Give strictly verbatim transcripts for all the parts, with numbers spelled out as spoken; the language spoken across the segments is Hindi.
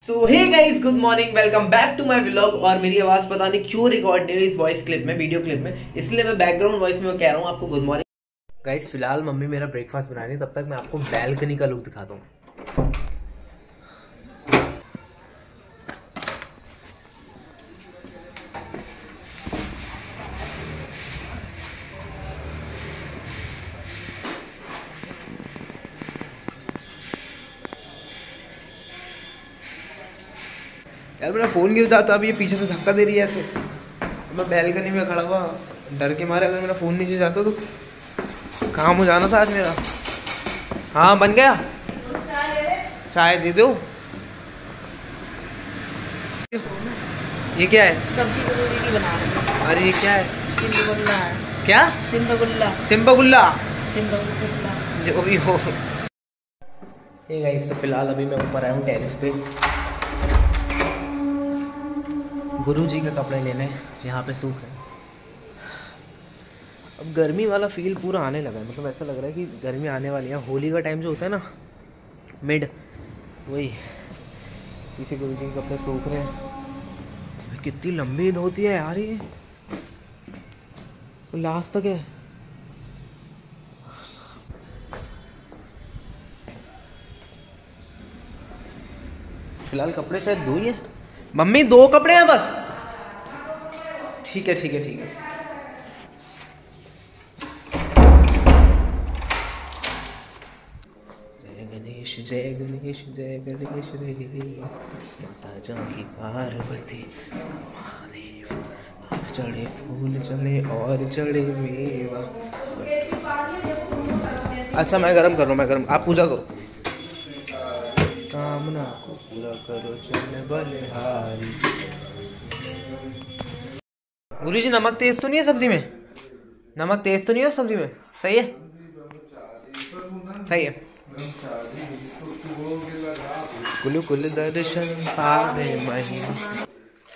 So hey guys, good morning, welcome back to my vlog. और मेरी आवाज पता नहीं क्यों रिकॉर्ड नहीं हुई इस वॉइस क्लिप में, वीडियो क्लिप में, इसलिए मैं बैकग्राउंड वॉइस में कह रहा हूँ आपको गुड मॉर्निंग। गाइस फिलहाल मम्मी मेरा ब्रेकफास्ट बना रही है, तब तक मैं आपको बैल्कनी का लुक दिखाता हूँ। यार मेरा फ़ोन गिर जाता, अभी ये पीछे से धक्का दे रही है ऐसे। मैं बैल्कनी में खड़ा हुआ डर के मारे, अगर मेरा फ़ोन नीचे जाता तो काम हो जाना था आज मेरा। हाँ बन गया, चाय दे दो। ये क्या है? सब्जी तो रोजी की बना रहे हैं। अरे ये क्या है? सिंबगुल्ला है। क्या? सिंबगुल्ला। सिंबगुल्ला सिंबगुल्ला जो भी हो। ये गाइस तो फिलहाल अभी मैं ऊपर आया हूँ टेरेस पे गुरुजी के कपड़े लेने, यहाँ पे सूख है। अब गर्मी वाला फील पूरा आने लगा है, मतलब ऐसा लग रहा है कि गर्मी आने वाली है। होली का टाइम जो होता है ना, मिड, वही पीछे गुरुजी के कपड़े सूख रहे हैं। कितनी लंबी ईद होती है यार, ये लास्ट तक है। फिलहाल कपड़े शायद दो ही है मम्मी, दो कपड़े हैं बस। ठीक है ठीक है ठीक है। जय गणेश जय गणेश जय गणेश रे माता जाकी पार्वती महादेव, चढ़े फूल चढ़े और चढ़े मेवा। अच्छा मैं गरम कर रहा हूँ, मैं गरम, आप पूजा करो। कामना को पूरा करो चल बलिहारी। गुरु जी नमक तेज तो नहीं है सब्जी में? नमक तेज तो नहीं है सब्जी में? सही है, सही है। कुल कुल दर्शन पावे महिमा।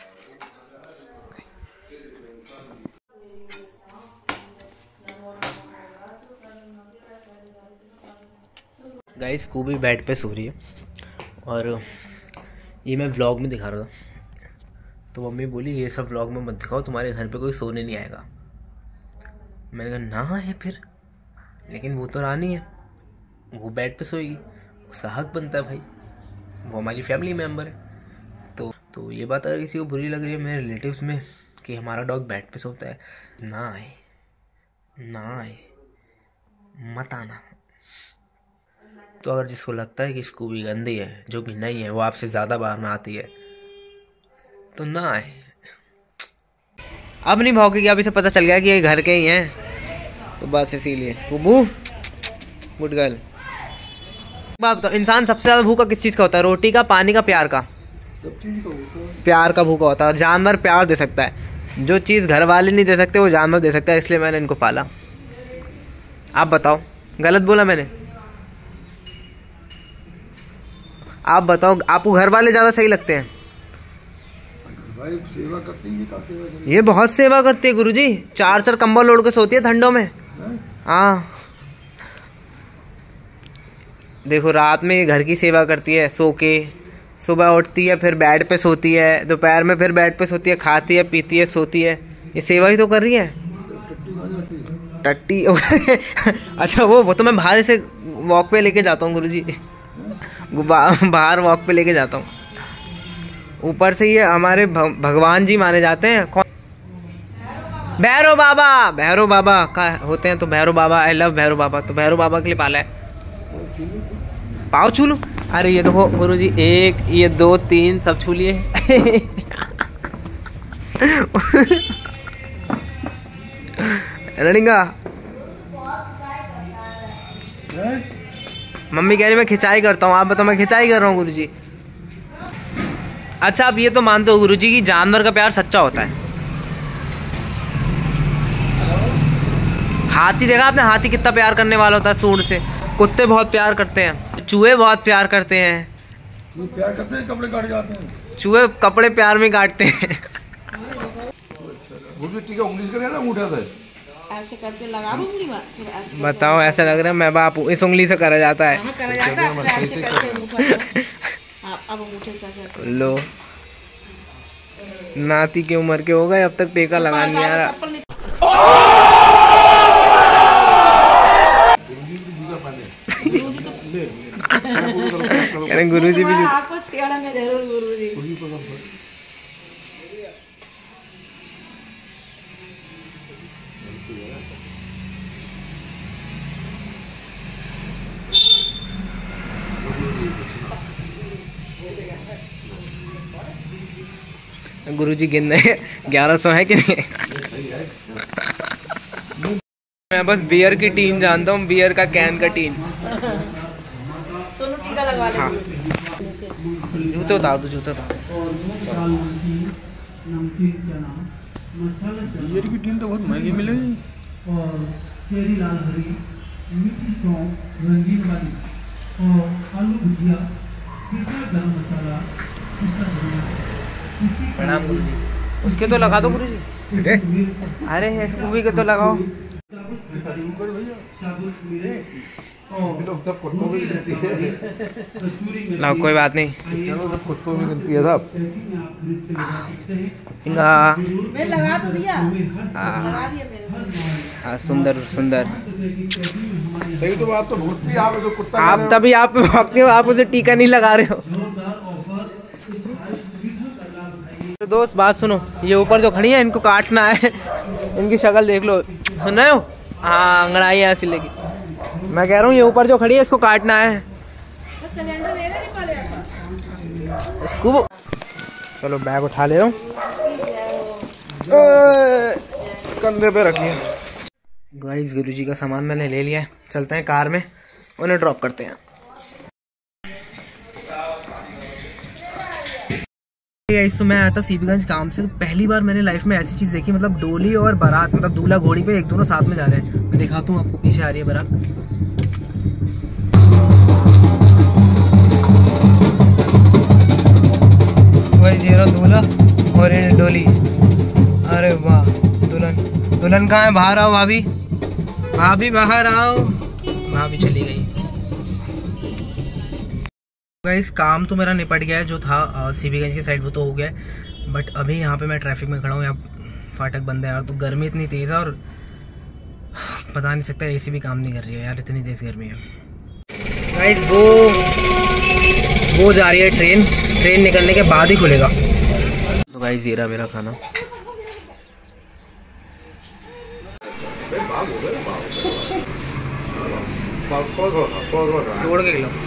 गाइस कूबी बेड पे सो रही है और ये मैं व्लॉग में दिखा रहा था, तो मम्मी बोली ये सब व्लॉग में मत दिखाओ, तुम्हारे घर पे कोई सोने नहीं आएगा। मैंने कहा ना है फिर, लेकिन वो तो रानी है, वो बेड पे सोएगी, उसका हक बनता है भाई, वो हमारी फैमिली मेम्बर है। तो तो ये बात अगर किसी को बुरी लग रही है मेरे रिलेटिव्स में कि हमारा डॉग बेड पे सोता है, ना आए ना आए, मत आना। तो अगर जिसको लगता है कि स्कूबी गंदी है, जो कि नहीं है, वो आपसे ज़्यादा बार में आती है, तो ना आए। अब नहीं भौंकेगी, अब इसे पता चल गया कि ये घर के ही हैं, तो बस इसीलिए स्कूबू गुड गर्ल। बात तो इंसान सबसे ज़्यादा भूखा किस चीज़ का होता है? रोटी का, पानी का, प्यार का। सब चीज़ का होता है। प्यार का भूखा होता है। और जानवर प्यार दे सकता है, जो चीज़ घर वाले नहीं दे सकते वो जानवर दे सकता है, इसलिए मैंने इनको पाला। आप बताओ गलत बोला मैंने? आप बताओ, आपको घर वाले ज़्यादा सही लगते हैं? भाई सेवा करती है, का सेवा करती है? ये बहुत सेवा करती है गुरुजी, चार चार कंबल ओढ़ के सोती है ठंडों में। हाँ देखो, रात में ये घर की सेवा करती है सो के, सुबह उठती है फिर बेड पे सोती है, दोपहर में फिर बेड पे सोती है, खाती है पीती है सोती है, ये सेवा ही तो कर रही है। टट्टी अच्छा वो वो तो मैं बाहर से वॉक पे लेके जाता हूँ गुरुजी, बाहर वॉक पे लेके जाता हूँ। ऊपर से ये हमारे भगवान जी माने जाते हैं। कौन? भैरव बाबा। भैरव बाबा का होते हैं, तो भैरव बाबा, आई लव भैरव बाबा, तो भैरव बाबा के लिए पाला है। पाँव छू लूं? अरे ये देखो गुरुजी, एक, ये दो, तीन, सब छू लिए। रनिंगा मम्मी कह रही मैं खिंचाई करता हूँ, आप बताओ मैं खिंचाई कर रहा हूँ गुरुजी? अच्छा आप ये तो मानते हो गुरुजी कि जानवर का प्यार सच्चा होता है? हाथी देखा आपने? हाथी कितना प्यार करने वाला होता है सूंड से। कुत्ते बहुत प्यार करते हैं, चूहे बहुत प्यार करते हैं। चूहे प्यार करते हैं, कपड़े काट जाते हैं। चूहे कपड़े प्यार में काटते हैं। वो भी टीका उंगली से ना मुंह उठाता है। ऐसे करके लगा दूंगी मैं, फिर ऐसे बताओ ऐसा लग रहा है मैं बाप इस उंगली से करा जाता है। हाँ, करा जाता है, फिर ऐसे करके ऊपर। हाँ अब अंगूठे से ऐसे करके। लो, नाती की उम्र के हो गए, अब तक टेका लगा नहीं आ रहा। चप्पल नहीं गुरु जी भी आपको छेड़ेंगे जरूर गुरु जी। गुरुजी गिन रहे ग्यारह सौ है कि नहीं? मैं बस बियर की टीन जानता हूँ, बियर का कैन का टीन। सोनू टीका लगवा ले। हाँ। जूते उतार दो, जूते उतार। बियर की टीन तो बहुत महंगी मिलेगी। और चेरी लाल हरी, मीठी सौंफ, रंगीन वाली और आलू भुजिया, तीखा गरम मसाला, इसका धनिया। प्रणाम गुरु जी। उसके तो लगा दो गुरु जी। अरे इसको भी के तो लगाओ। ला, कोई बात नहीं। मैं लगा तो दिया, लगा दिया मेरे। हाँ, सुंदर सुंदर। तभी तो बात तो भूतती आप जो कुत्ता आप तभी आप भौंकते हो, आप उसे टीका नहीं लगा रहे हो। तो दोस्त बात सुनो, ये ऊपर जो खड़ी है इनको काटना है। इनकी शक्ल देख लो, सुन रहे हो? हाँ, अंगड़ाई है सिले की। मैं कह रहा हूँ ये ऊपर जो खड़ी है इसको काटना है। तो सिलेंडर ले ले निकाले आपका। इसको चलो बैग उठा ले रहा हूँ, कंधे पे रख लिया। गाइस गुरुजी का सामान मैंने ले लिया है, चलते हैं कार में, उन्हें ड्रॉप करते हैं। गाइस तो मैं आया था सीपीगंज काम से, तो पहली बार मैंने लाइफ में ऐसी चीज देखी, मतलब डोली और बारात, मतलब दूल्हा घोड़ी पे एक दोनों साथ में जा रहे हैं। मैं दिखाता हूँ आपको, पीछे आ रही है बारात। वही जीरो दूल्हा और ये डोली। अरे वाह, दुल्हन दुल्हन कहाँ है? बाहर आओ भाभी, भाभी बाहर आओ। भाभी चली गई। गाइस काम तो मेरा निपट गया है, जो था सीपीगंज की साइड वो तो हो गया है, बट अभी यहाँ पे मैं ट्रैफिक में खड़ा हूँ। यहाँ फाटक बंद है यार, तो गर्मी इतनी तेज़ है और पता नहीं सकता, एसी भी काम नहीं कर रही है यार, इतनी तेज़ गर्मी है। गाइस वो वो जा रही है ट्रेन, ट्रेन निकलने के बाद ही खुलेगा। तो गाइस ये रहा मेरा खाना। तोड़ के खिलाओ।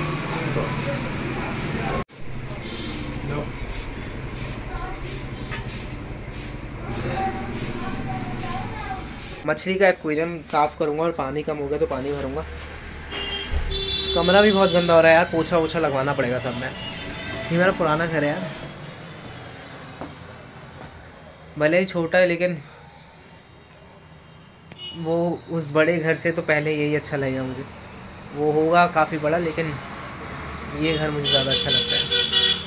मछली का एक्वेरियम साफ करूंगा और पानी कम हो गया तो पानी भरूंगा। कमरा भी बहुत गंदा हो रहा है यार, पोछा वोछा लगवाना पड़ेगा सब में। ये मेरा पुराना घर है यार, भले ही छोटा है लेकिन वो उस बड़े घर से तो पहले यही अच्छा लगेगा मुझे। वो होगा काफ़ी बड़ा लेकिन ये घर मुझे ज़्यादा अच्छा लगता है।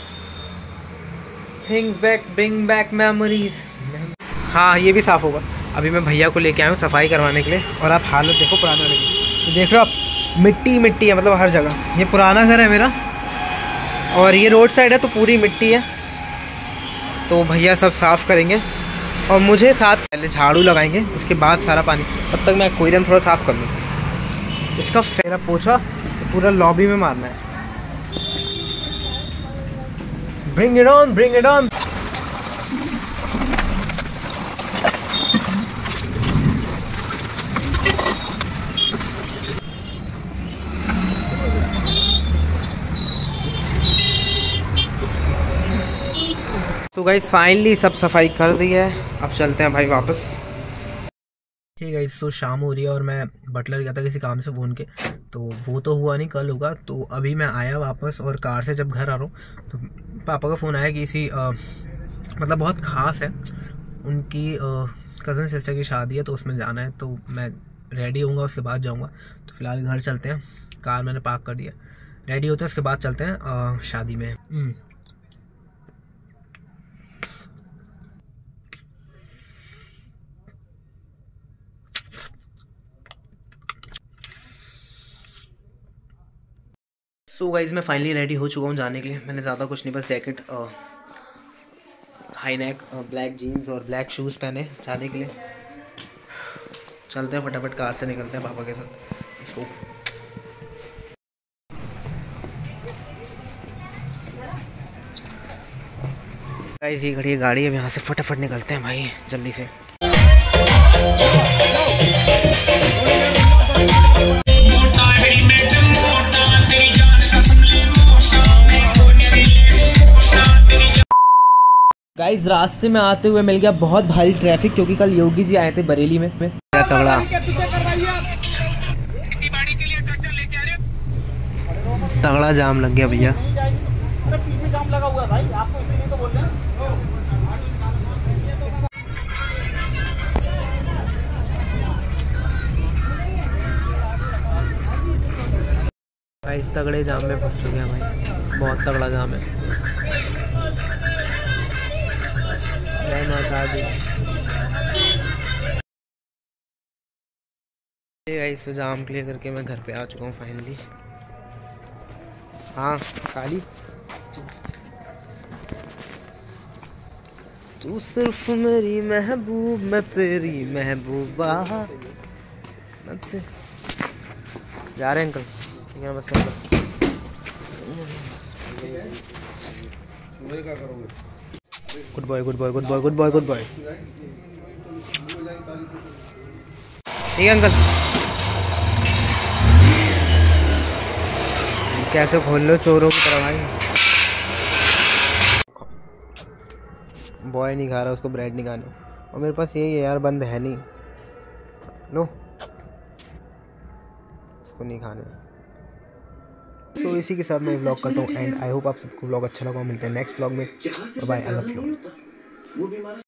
Things back bring back memories. हाँ ये भी साफ़ होगा। अभी मैं भैया को लेके आया हूँ सफाई करवाने के लिए, और आप हालत देखो पुराना लगी, तो देख रहे हो आप, मिट्टी मिट्टी है मतलब हर जगह। ये पुराना घर है मेरा और ये रोड साइड है तो पूरी मिट्टी है, तो भैया सब साफ़ करेंगे और मुझे साथ पहले झाड़ू लगाएंगे, उसके बाद सारा पानी। तब तक मैं एक्वेरियम थोड़ा साफ़ कर लूँ। इसका फेरा पोछा तो पूरा लॉबी में मारना है। Bring it on, bring it on. तो गाइस फाइनली सब सफाई कर दी है, अब चलते हैं भाई वापस। ठीक है गाइस, तो शाम हो रही है और मैं बटलर गया था किसी काम से फ़ोन के, तो वो तो हुआ नहीं, कल होगा। तो अभी मैं आया वापस और कार से जब घर आ रहा हूँ तो पापा का फ़ोन आया कि इसी आ, मतलब बहुत ख़ास है, उनकी कज़न सिस्टर की शादी है तो उसमें जाना है, तो मैं रेडी होऊंगा उसके बाद जाऊँगा। तो फिलहाल घर चलते हैं, कार मैंने पार्क कर दिया, रेडी होते हैं उसके बाद चलते हैं आ, शादी में। सो गाइज मैं फाइनली रेडी हो चुका हूँ जाने के लिए। मैंने ज़्यादा कुछ नहीं, बस jacket, high neck, black jeans और ब्लैक शूज़ पहने जाने के लिए। चलते हैं फटाफट, कार से निकलते हैं पापा के साथ। इसको गाइस ये खड़ी है गाड़ी, अब यहाँ से फटाफट निकलते हैं भाई जल्दी से। गाइस रास्ते में आते हुए मिल गया बहुत भारी ट्रैफिक, क्योंकि कल योगी जी आए थे बरेली में। तगड़ा तगड़ा जाम लग गया भैया। गाइस तगड़े जाम में फंस चुके हैं भाई, बहुत तगड़ा जाम है। गाइस जाम क्लियर करके मैं घर पे आ चुका हूँ फाइनली। हाँ काली तू सिर्फ मेरी महबूब, मैं तेरी महबूबा। जा रहे हैं अंकल, ठीक है बस good boy good boy good boy good boy good boy. ठीक है अंकल, कैसे खोल लो चोरों की तरह भाई। बॉय नहीं खा रहा, उसको ब्रेड नहीं खाने, और मेरे पास यही है यार, बंद है नहीं। लो उसको नहीं खाने। सो so, इसी के साथ मैं व्लॉग करता हूँ एंड आई होप आप सबको व्लॉग अच्छा लगा। मिलते हैं नेक्स्ट व्लॉग में। Bye, I love you.